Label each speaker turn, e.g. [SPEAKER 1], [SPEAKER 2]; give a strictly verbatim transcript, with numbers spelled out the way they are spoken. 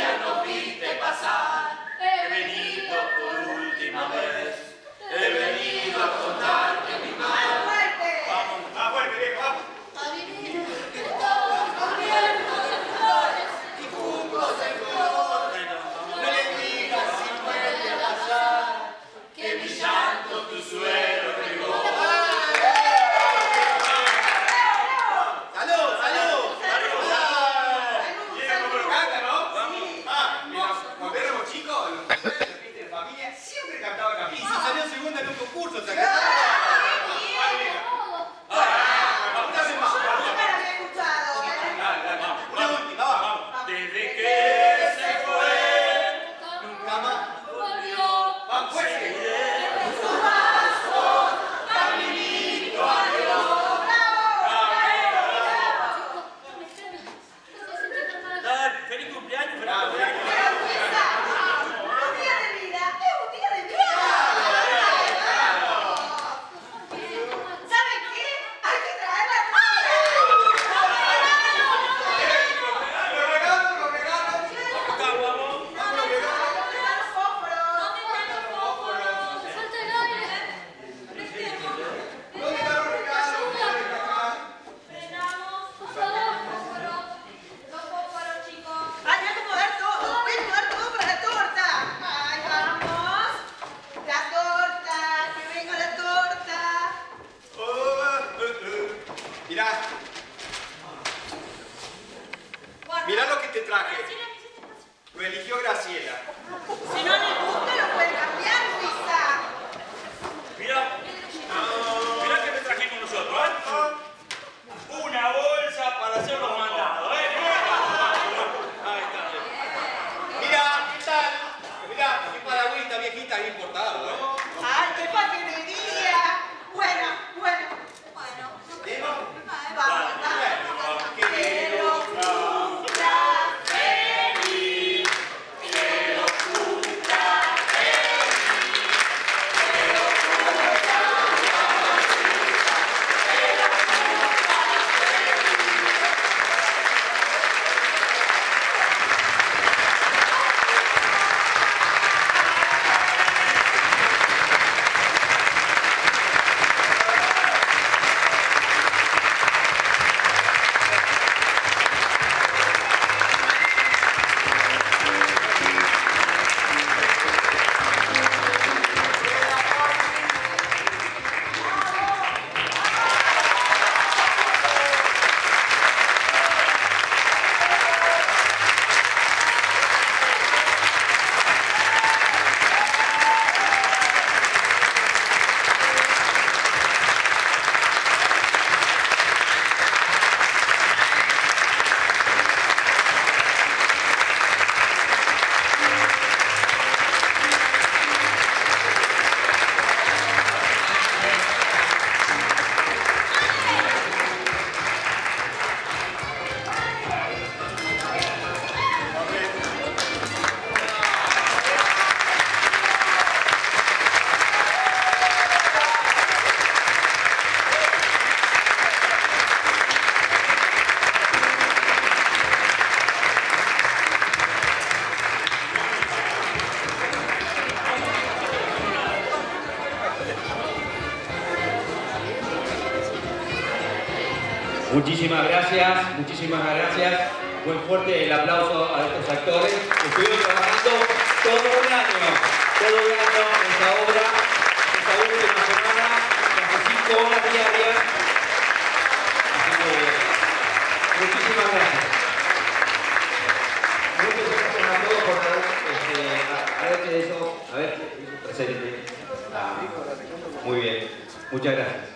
[SPEAKER 1] día nos viste pasar. He venido por última vez, he venido a contarte mi mal.
[SPEAKER 2] Vamos, más fuerte, viejo, vamos.
[SPEAKER 1] Adivina que estamos cubiertos de flores y juncos en flor. No le digas si vuelve a pasar, que mi llanto tu suelo regó.
[SPEAKER 2] ¡Salud, salud! ¡Salud! ¿Vieron cómo lo canta, no? Ah, mira, cuando éramos chicos, los fiestas de familia siempre cantaban a mí. Y si salió segunda en un concurso, ¿se acuerdan?
[SPEAKER 1] Desde que se fue,
[SPEAKER 2] Nunca más.
[SPEAKER 1] volvió.
[SPEAKER 2] ¡Vamos, fuerte!
[SPEAKER 1] En sus brazos, caminito adiós.
[SPEAKER 3] Dale, feliz cumpleaños, feliz
[SPEAKER 2] Bravo,
[SPEAKER 3] cumpleaños.
[SPEAKER 4] Un día de vida es un día de vida. ¿Saben qué? Hay que traer la
[SPEAKER 2] ¡Los regalos, los regalos!
[SPEAKER 3] Acá, vamos.
[SPEAKER 2] ¡Vamos, los regalos!
[SPEAKER 1] Falta el aire.
[SPEAKER 2] ¿Dónde están los regalos?
[SPEAKER 1] Por favor.
[SPEAKER 4] Ay, me voy a dar todo. Voy a dar todo para la torta. Ay, vamos. La torta. Que venga la torta.
[SPEAKER 2] Mirá, mirá lo que te traje. Lo eligió Graciela.
[SPEAKER 4] Si no le gusta, lo puede cambiar, Luisa.
[SPEAKER 3] Mira, mira que me trajimos nosotros, ¿eh? Una bolsa para hacer los mandados, ¿eh? Ahí está.
[SPEAKER 2] Mirá, ¿qué tal? Mirá, qué paragüita viejita bien importado, ¿eh?
[SPEAKER 4] Ay, qué paquetería. Bueno, bueno.
[SPEAKER 2] ¿Demo?
[SPEAKER 4] Vamos, vamos.
[SPEAKER 2] Quiero
[SPEAKER 4] Cumpla
[SPEAKER 1] Feliz. Quiero cumpla
[SPEAKER 5] Muchísimas gracias, muchísimas gracias. Buen fuerte el aplauso a estos actores que estuvieron trabajando todo un año, todo un año en esta obra, esta última semana, casi cinco horas diarias. Así que, muchísimas gracias. Muchas gracias a todos por dar, este, a, a ver qué de eso, a ver, presente. Ah, muy bien, muchas gracias.